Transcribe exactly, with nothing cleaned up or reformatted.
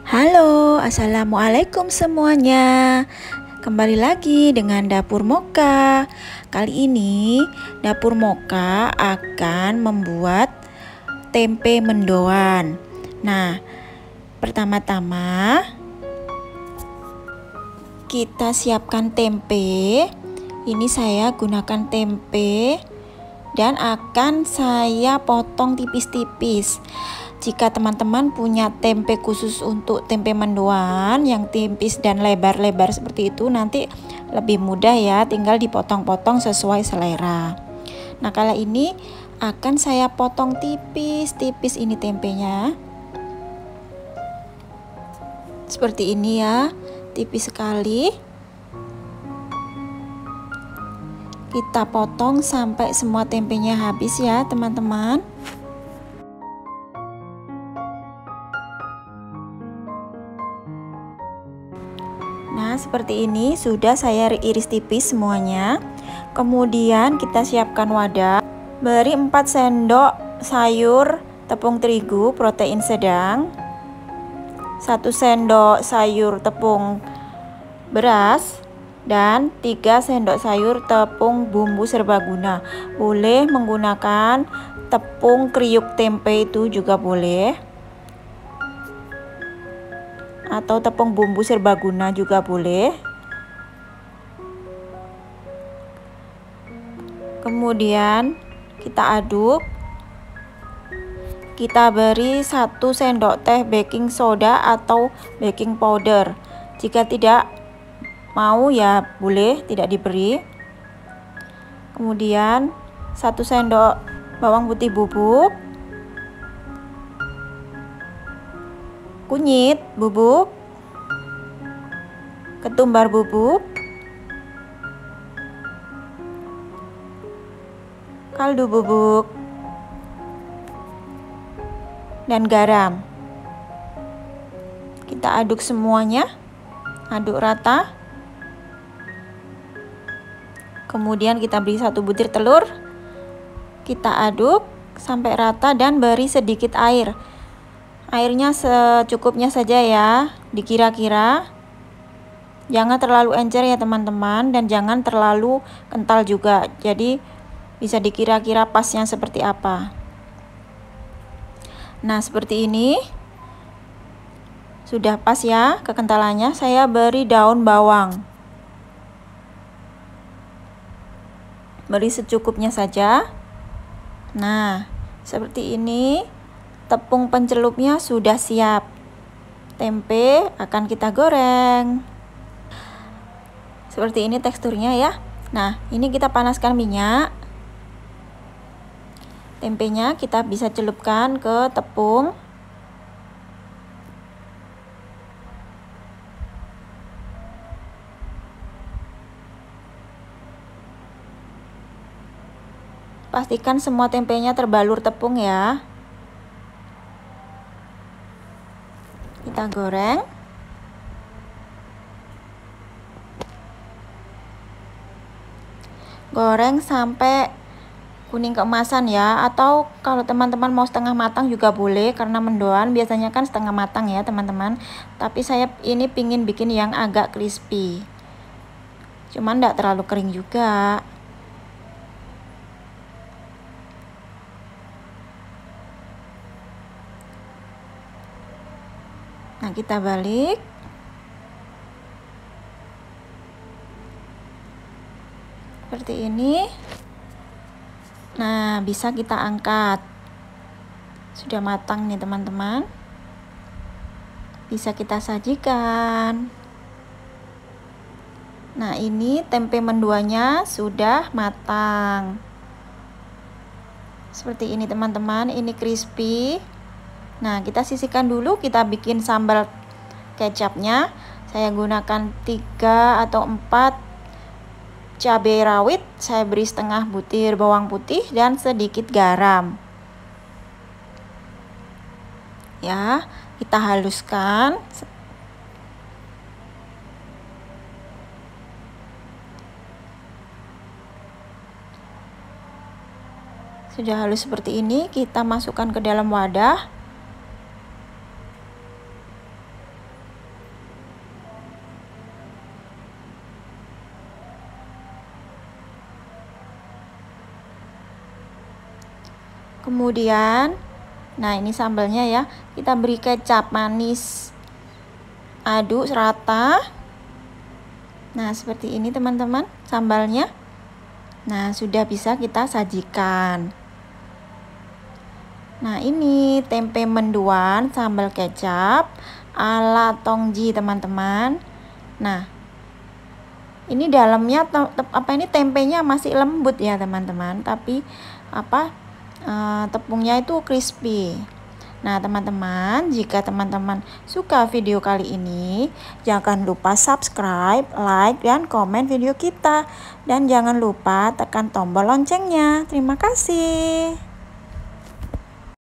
Halo, assalamualaikum semuanya. Kembali lagi dengan Dapur Moka. Kali ini Dapur Moka akan membuat tempe mendoan. Nah, pertama-tama kita siapkan tempe. Ini saya gunakan tempe dan akan saya potong tipis-tipis. Jika teman-teman punya tempe khusus untuk tempe mendoan yang tipis dan lebar-lebar seperti itu, nanti lebih mudah ya, tinggal dipotong-potong sesuai selera. Nah, kali ini akan saya potong tipis-tipis ini tempenya. Seperti ini ya, tipis sekali. Kita potong sampai semua tempenya habis ya, teman-teman. Nah, seperti ini sudah saya iris tipis semuanya. Kemudian kita siapkan wadah. Beri empat sendok sayur tepung terigu protein sedang, satu sendok sayur tepung beras, dan tiga sendok sayur tepung bumbu serbaguna. Boleh menggunakan tepung kriuk tempe itu juga boleh, atau tepung bumbu serbaguna juga boleh. Kemudian kita aduk. Kita beri satu sendok teh baking soda atau baking powder. Jika tidak mau ya boleh tidak diberi. Kemudian satu sendok bawang putih bubuk, kunyit bubuk, ketumbar bubuk, kaldu bubuk, dan garam. Kita aduk semuanya, aduk rata. Kemudian kita beri satu butir telur, kita aduk sampai rata dan beri sedikit air. Airnya secukupnya saja ya, dikira-kira. Jangan terlalu encer ya teman-teman, dan jangan terlalu kental juga. Jadi bisa dikira-kira pasnya seperti apa. Nah, seperti ini. Sudah pas ya kekentalannya. Saya beri daun bawang. Beri secukupnya saja. Nah, seperti ini. Tepung pencelupnya sudah siap. Tempe akan kita goreng. Seperti ini teksturnya ya. Nah, ini kita panaskan minyak. Tempenya kita bisa celupkan ke tepung. Pastikan semua tempenya terbalur tepung ya. Kita goreng. Goreng sampai kuning keemasan ya, atau kalau teman-teman mau setengah matang juga boleh, karena mendoan biasanya kan setengah matang ya teman-teman. Tapi saya ini pingin bikin yang agak crispy, cuman tidak terlalu kering juga. Nah, kita balik. Seperti ini. Nah, bisa kita angkat. Sudah matang nih teman-teman. Bisa kita sajikan. Nah, ini tempe mendoannya sudah matang. Seperti ini teman-teman, ini crispy. Nah, kita sisihkan dulu, kita bikin sambal kecapnya. Saya gunakan tiga atau empat cabai rawit, saya beri setengah butir bawang putih dan sedikit garam. Ya, kita haluskan. Sudah halus seperti ini, kita masukkan ke dalam wadah. Kemudian, nah ini sambalnya ya, kita beri kecap manis, aduk rata. Nah seperti ini teman-teman sambalnya. Nah sudah bisa kita sajikan. Nah ini tempe menduan sambal kecap ala Tongji teman-teman. Nah ini dalamnya apa ini tempenya masih lembut ya teman-teman, tapi apa uh, tepungnya itu crispy. Nah teman-teman, jika teman-teman suka video kali ini, jangan lupa subscribe, like, dan komen video kita. Dan jangan lupa tekan tombol loncengnya. Terima kasih.